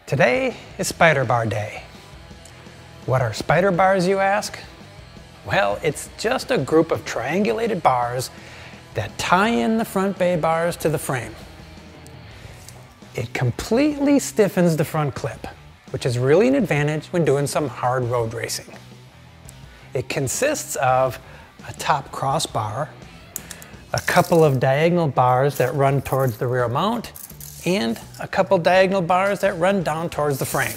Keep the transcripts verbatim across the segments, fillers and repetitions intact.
Today is spider bar day. What are spider bars, you ask? Well, it's just a group of triangulated bars that tie in the front bay bars to the frame. It completely stiffens the front clip, which is really an advantage when doing some hard road racing. It consists of a top crossbar, a couple of diagonal bars that run towards the rear mount, and a couple diagonal bars that run down towards the frame.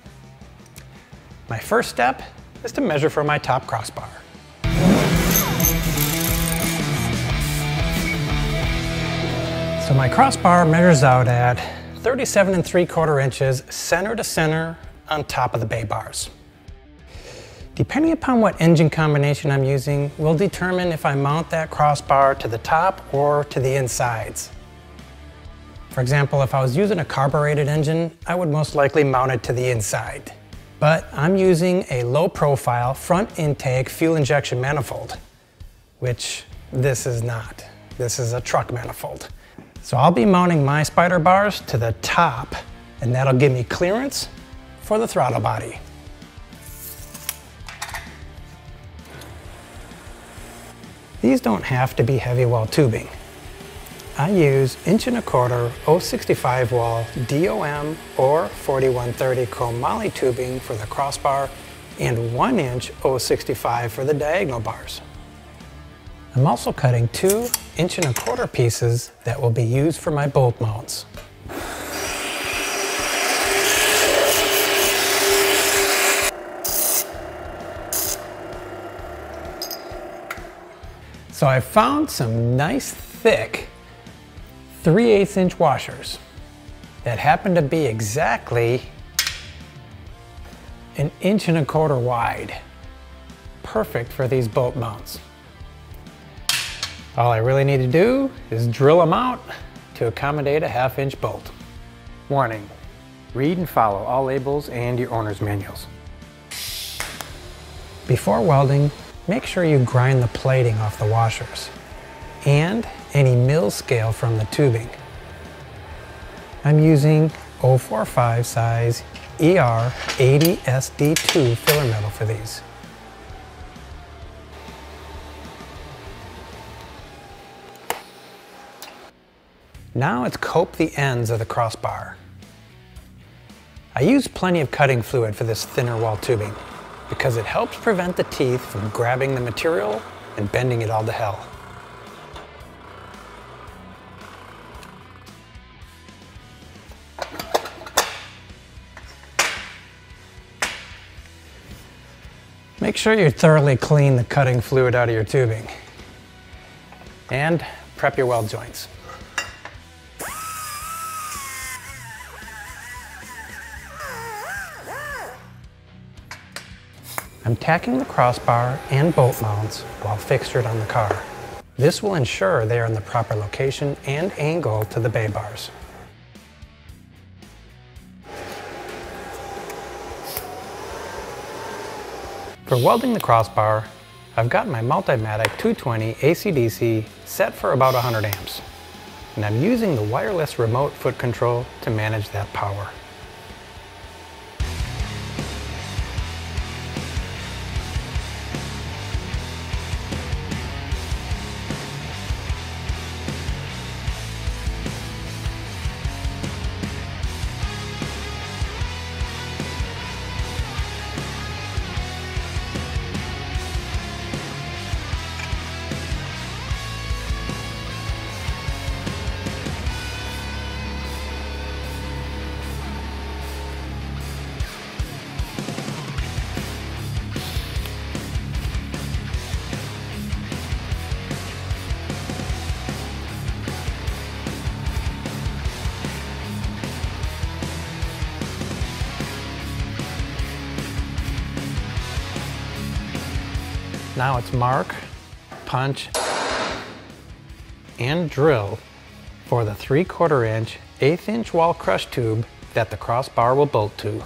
My first step is to measure for my top crossbar. So my crossbar measures out at thirty-seven and three quarter inches center to center on top of the bay bars. Depending upon what engine combination I'm using will determine if I mount that crossbar to the top or to the insides. For example, if I was using a carbureted engine, I would most likely mount it to the inside. But I'm using a low profile front intake fuel injection manifold, which this is not. This is a truck manifold. So I'll be mounting my spider bars to the top, and that'll give me clearance for the throttle body. These don't have to be heavy wall tubing. I use inch and a quarter oh sixty-five wall D O M or forty-one thirty chromoly tubing for the crossbar and one inch oh sixty-five for the diagonal bars. I'm also cutting two inch and a quarter pieces that will be used for my bolt mounts. So I found some nice thick three eighths inch washers that happen to be exactly an inch and a quarter wide. Perfect for these bolt mounts. All I really need to do is drill them out to accommodate a half inch bolt. Warning, read and follow all labels and your owner's manuals. Before welding, make sure you grind the plating off the washers and any mill scale from the tubing. I'm using oh forty-five size E R eighty S D two filler metal for these. Now it's coat the ends of the crossbar. I use plenty of cutting fluid for this thinner wall tubing because it helps prevent the teeth from grabbing the material and bending it all to hell. Make sure you thoroughly clean the cutting fluid out of your tubing and prep your weld joints. I'm tacking the crossbar and bolt mounts while fixtured on the car. This will ensure they are in the proper location and angle to the bay bars. For welding the crossbar, I've got my Multimatic two twenty A C D C set for about one hundred amps, and I'm using the wireless remote foot control to manage that power. Now it's mark, punch, and drill for the three quarter inch, eighth inch wall crush tube that the crossbar will bolt to.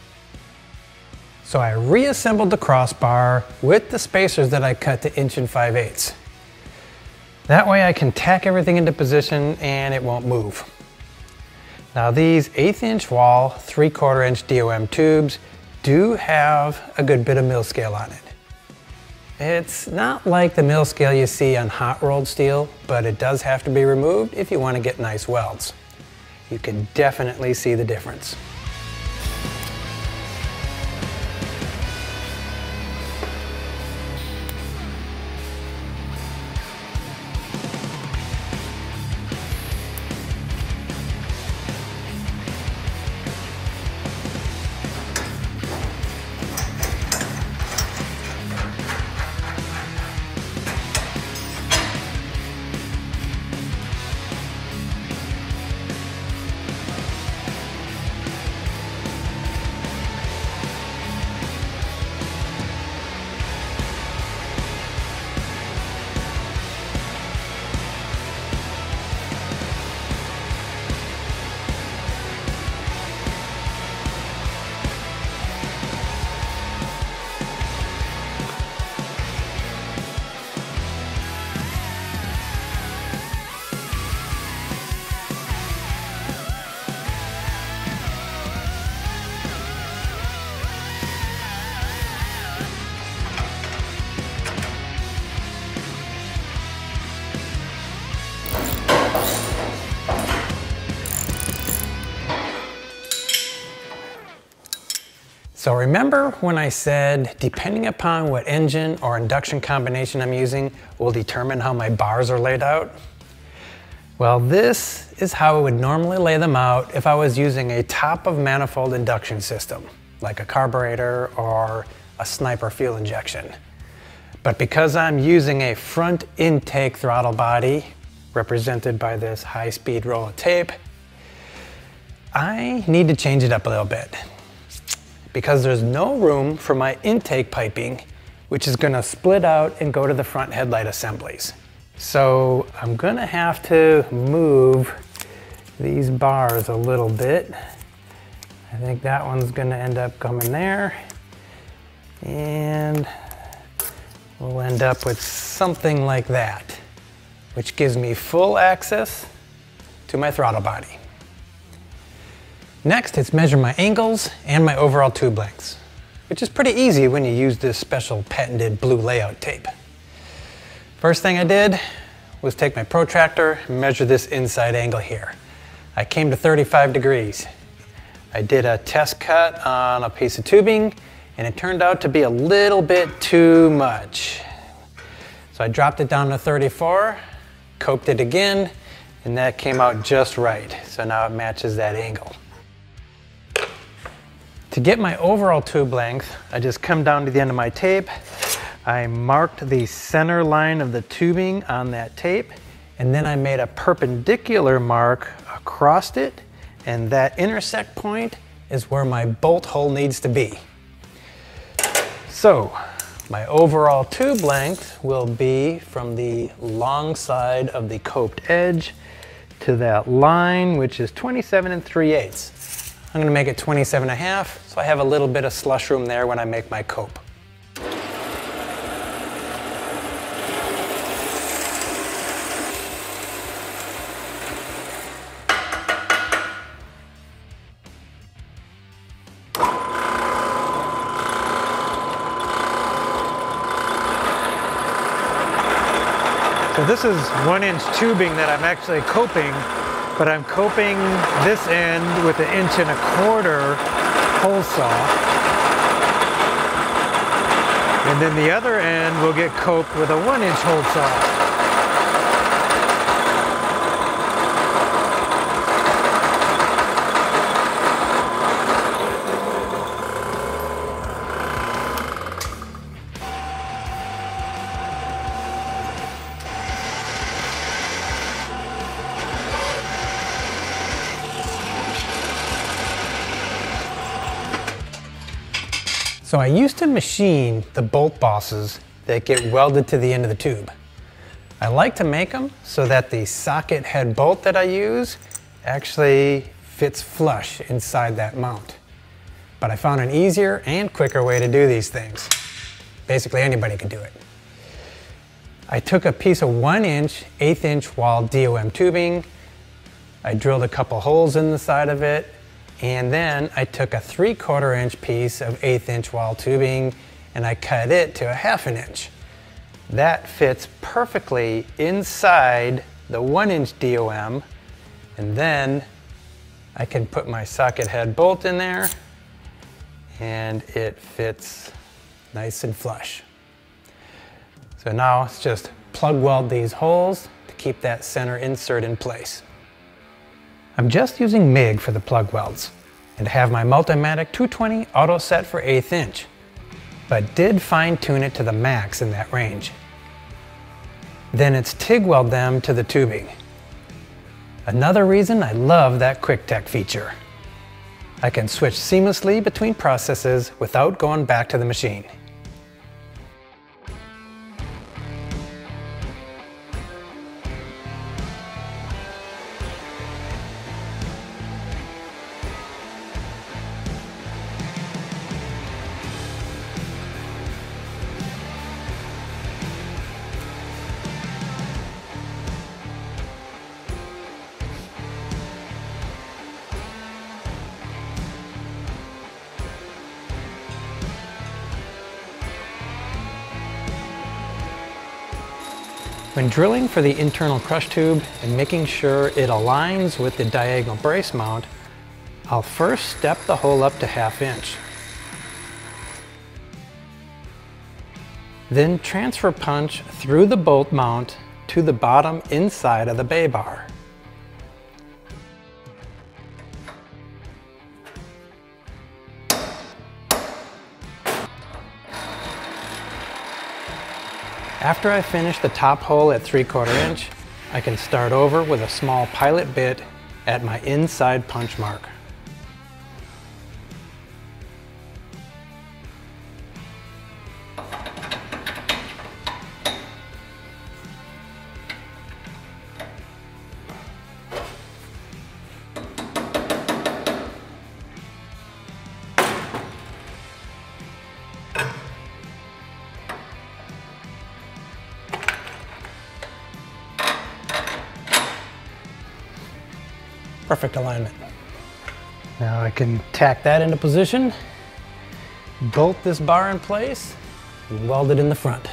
So I reassembled the crossbar with the spacers that I cut to inch and five eighths. That way I can tack everything into position and it won't move. Now these eighth inch wall, three quarter inch D O M tubes do have a good bit of mill scale on it. It's not like the mill scale you see on hot rolled steel, but it does have to be removed if you want to get nice welds. You can definitely see the difference. So remember when I said, depending upon what engine or induction combination I'm using will determine how my bars are laid out? Well, this is how I would normally lay them out if I was using a top of manifold induction system, like a carburetor or a sniper fuel injection. But because I'm using a front intake throttle body, represented by this high-speed roll of tape, I need to change it up a little bit, because there's no room for my intake piping, which is gonna split out and go to the front headlight assemblies. So I'm gonna have to move these bars a little bit. I think that one's gonna end up coming there. And we'll end up with something like that, which gives me full access to my throttle body. Next, it's measure my angles and my overall tube lengths, which is pretty easy when you use this special patented blue layout tape. First thing I did was take my protractor and measure this inside angle here. I came to thirty-five degrees. I did a test cut on a piece of tubing, and it turned out to be a little bit too much. So I dropped it down to thirty-four, coped it again, and that came out just right. So now it matches that angle. To get my overall tube length, I just come down to the end of my tape. I marked the center line of the tubing on that tape, and then I made a perpendicular mark across it, and that intersect point is where my bolt hole needs to be. So my overall tube length will be from the long side of the coped edge to that line, which is twenty-seven and three eighths. I'm gonna make it twenty-seven and a half, so I have a little bit of slush room there when I make my cope. So this is one inch tubing that I'm actually coping, but I'm coping this end with an inch and a quarter hole saw. And then the other end will get coped with a one inch hole saw. So I used to machine the bolt bosses that get welded to the end of the tube. I like to make them so that the socket head bolt that I use actually fits flush inside that mount. But I found an easier and quicker way to do these things. Basically anybody could do it. I took a piece of one inch, eighth inch wall D O M tubing. I drilled a couple holes in the side of it, and then I took a three quarter inch piece of eighth inch wall tubing and I cut it to a half an inch. That fits perfectly inside the one inch D O M, and then I can put my socket head bolt in there and it fits nice and flush. So now it's just plug weld these holes to keep that center insert in place. I'm just using MIG for the plug welds and have my Multimatic two twenty auto set for eighth inch, but did fine tune it to the max in that range. Then it's TIG weld them to the tubing. Another reason I love that QuickTech feature. I can switch seamlessly between processes without going back to the machine. When drilling for the internal crush tube and making sure it aligns with the diagonal brace mount, I'll first step the hole up to half inch. Then transfer punch through the bolt mount to the bottom inside of the bay bar. After I finish the top hole at three quarter inch, I can start over with a small pilot bit at my inside punch mark. Perfect alignment. Now I can tack that into position, bolt this bar in place, and weld it in the front.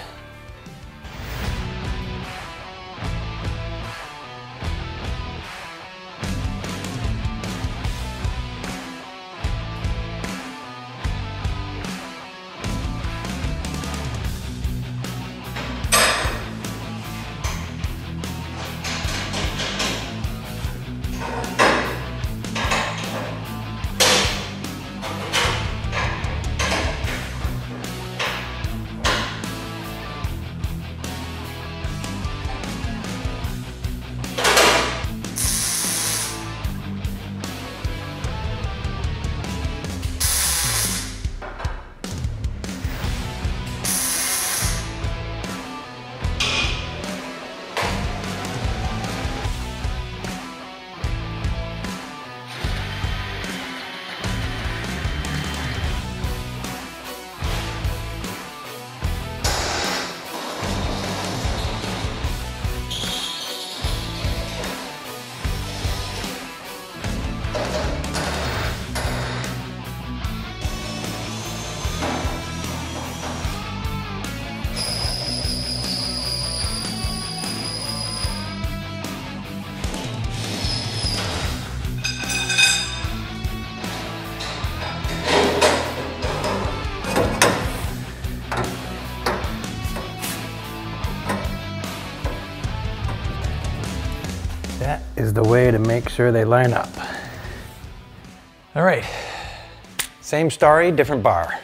That is the way to make sure they line up. All right, same story, different bar.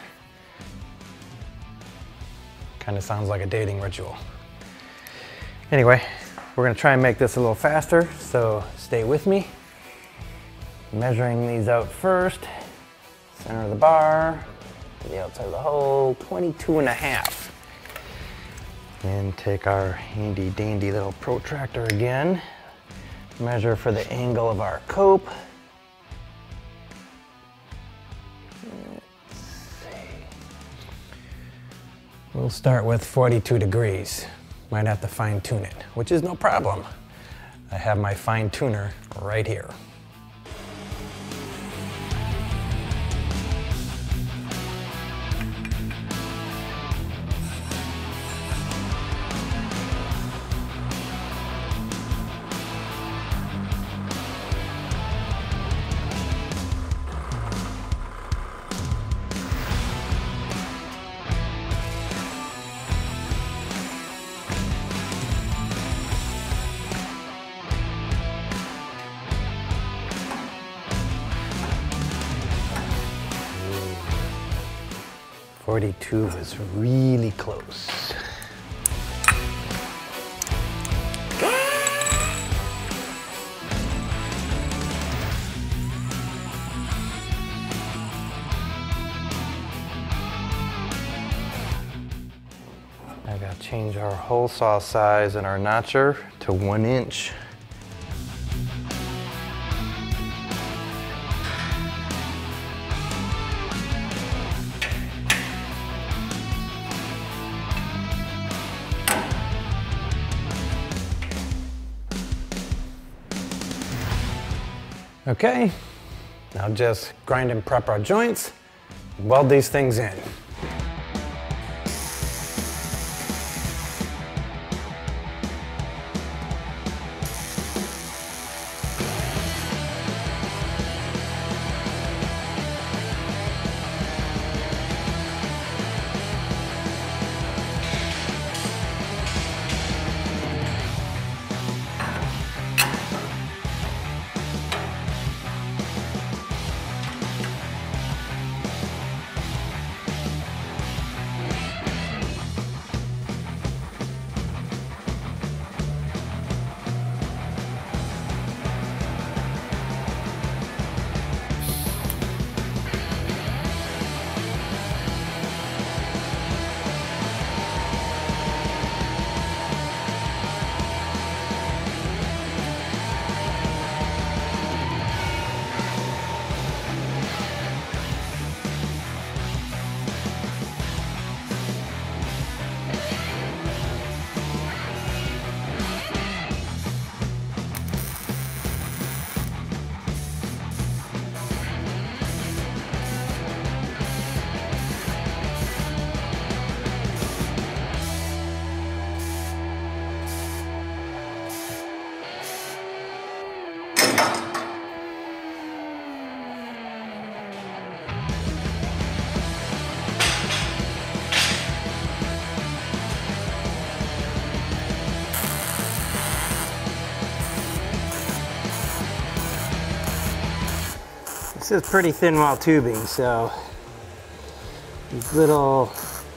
Kind of sounds like a dating ritual. Anyway, we're gonna try and make this a little faster, so stay with me. Measuring these out first, center of the bar, to the outside of the hole, twenty-two and a half. And take our handy dandy little protractor again. Measure for the angle of our cope. Let's see. We'll start with forty-two degrees. Might have to fine tune it, which is no problem. I have my fine tuner right here. forty-two was really close. I gotta change our hole saw size and our notcher to one inch. Okay, now just grind and prep our joints, weld these things in. This is pretty thin wall tubing, so these little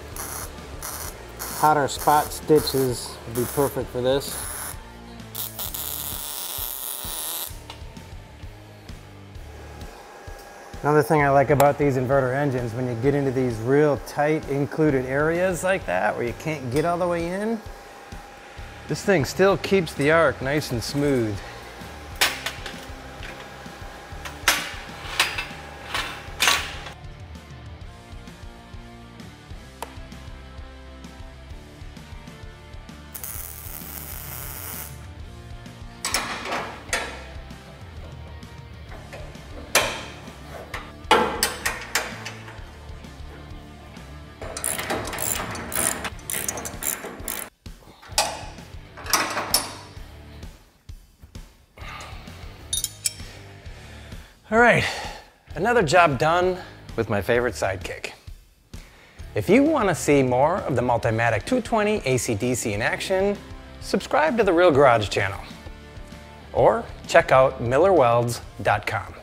hotter spot stitches would be perfect for this. Another thing I like about these inverter engines, when you get into these real tight included areas like that where you can't get all the way in, this thing still keeps the arc nice and smooth. All right, another job done with my favorite sidekick. If you want to see more of the Multimatic two twenty A C D C in action, subscribe to the Real Garage channel or check out Miller Welds dot com.